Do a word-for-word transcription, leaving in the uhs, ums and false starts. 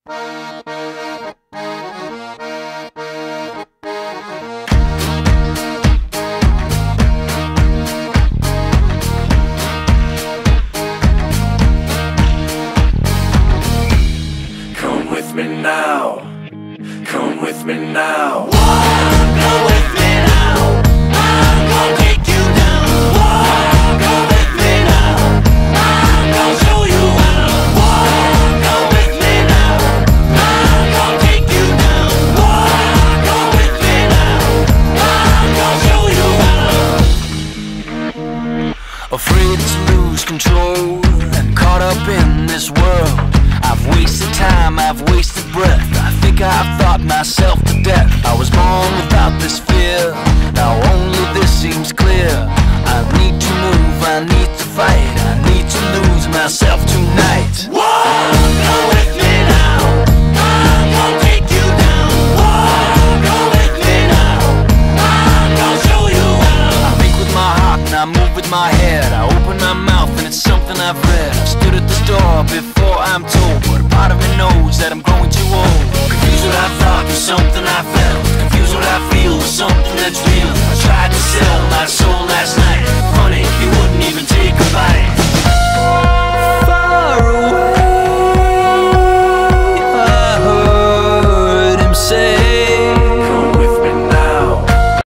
Come with me now, come with me now. Come with me now, I'm gonna take you down. Come with me now, I'm gonna show you how. Come with me now, I'm gonna take you down. Come with me now, I'm gonna show you how. Afraid to lose control and caught up in this world. I've wasted time, I've wasted breath. I think I've thought myself to death. I was born without this fear, now only this seems clear. I need to move, I need to fight, I need to lose myself tonight. Come with me now, I'm gonna take you down. Come with me now, I'm gonna show you how. I think with my heart and I move with my head. I open my mouth and it's something I've read. I've stood at this door before I'm told, but a part of me knows that I'm growing too old. Confused what I thought was something I felt, confused what I feel was something that's real. I tried to sell my soul last night,